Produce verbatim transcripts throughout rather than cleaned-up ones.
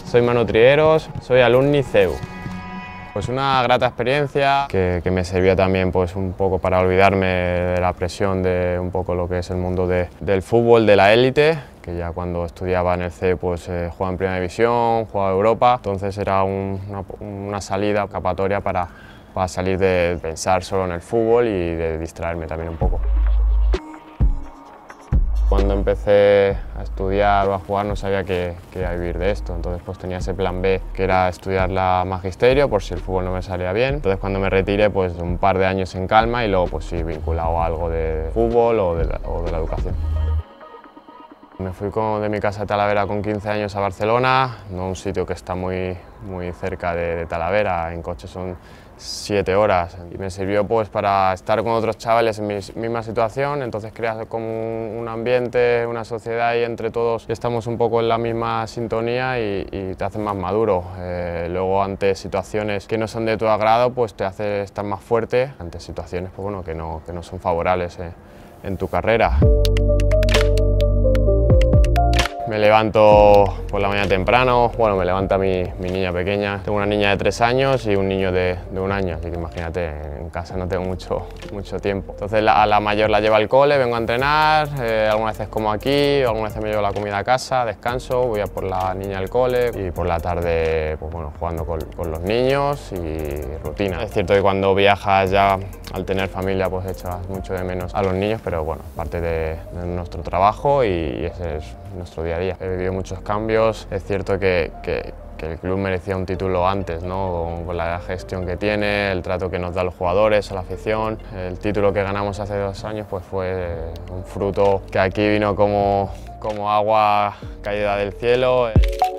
Soy Manu Trigueros, soy alumni C E U. Pues una grata experiencia que, que me sirvió también pues, un poco para olvidarme de la presión de un poco lo que es el mundo de, del fútbol, de la élite, que ya cuando estudiaba en el C E U pues, eh, jugaba en Primera División, jugaba Europa, entonces era un, una, una salida escapatoria para, para salir de pensar solo en el fútbol y de distraerme también un poco. Cuando empecé a estudiar o a jugar no sabía que, que iba a vivir de esto, entonces pues tenía ese plan B que era estudiar la magisterio por si el fútbol no me salía bien. Entonces cuando me retiré pues un par de años en calma y luego pues sí vinculado a algo de fútbol o de la, o de la educación. Me fui con, de mi casa de Talavera con quince años a Barcelona, no un sitio que está muy, muy cerca de, de Talavera, en coche son siete horas y me sirvió pues para estar con otros chavales en mi misma situación, entonces creas como un ambiente, una sociedad y entre todos estamos un poco en la misma sintonía y, y te haces más maduro. Eh, luego ante situaciones que no son de tu agrado pues te hace estar más fuerte, ante situaciones pues, bueno, que, no, que no son favorables eh, en tu carrera. Me levanto por la mañana temprano, bueno, me levanta mi, mi niña pequeña. Tengo una niña de tres años y un niño de, de un año, así que imagínate, en casa no tengo mucho, mucho tiempo. Entonces la, a la mayor la llevo al cole, vengo a entrenar, eh, algunas veces como aquí, algunas veces me llevo la comida a casa, descanso, voy a por la niña al cole y por la tarde pues, bueno, jugando con, con los niños y rutina. Es cierto que cuando viajas ya, al tener familia, pues echas mucho de menos a los niños, pero bueno, parte de, de nuestro trabajo y ese es nuestro día a día. He vivido muchos cambios, es cierto que, que, que el club merecía un título antes, ¿no? Con, con la gestión que tiene, el trato que nos da a los jugadores, a la afición. El título que ganamos hace dos años pues fue un fruto que aquí vino como, como agua caída del cielo.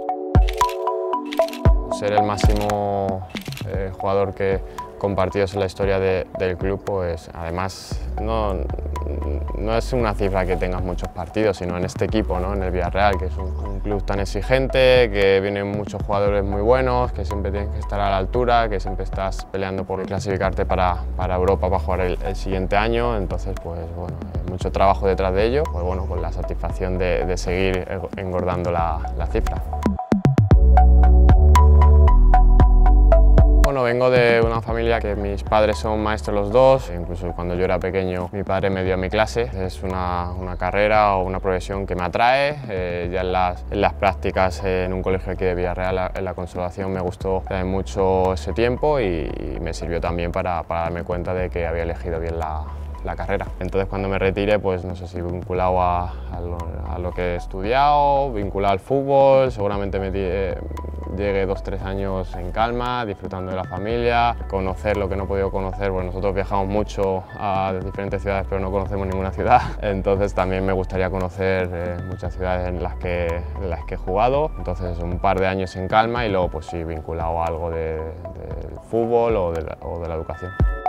Ser el máximo eh, jugador que compartidos en la historia de, del club, pues además no, no es una cifra que tengas muchos partidos, sino en este equipo, ¿no? En el Villarreal, que es un, un club tan exigente, que vienen muchos jugadores muy buenos, que siempre tienes que estar a la altura, que siempre estás peleando por clasificarte para, para Europa para jugar el, el siguiente año, entonces pues bueno, hay mucho trabajo detrás de ello, pues bueno, con la satisfacción de, de seguir engordando la, la cifra. Bueno, vengo de una familia que mis padres son maestros los dos, incluso cuando yo era pequeño mi padre me dio a mi clase. Es una, una carrera o una profesión que me atrae, eh, ya en las, en las prácticas eh, en un colegio aquí de Villarreal, en la Consolación, me gustó mucho ese tiempo y, y me sirvió también para, para darme cuenta de que había elegido bien la, la carrera. Entonces cuando me retiré, pues no sé si vinculado a, a, lo, a lo que he estudiado, vinculado al fútbol, seguramente me eh, llegué dos tres años en calma, disfrutando de la familia, conocer lo que no he podido conocer, pues nosotros viajamos mucho a diferentes ciudades pero no conocemos ninguna ciudad, entonces también me gustaría conocer eh, muchas ciudades en las, que, en las que he jugado, entonces un par de años en calma y luego pues sí vinculado a algo de, del fútbol o de la, o de la educación.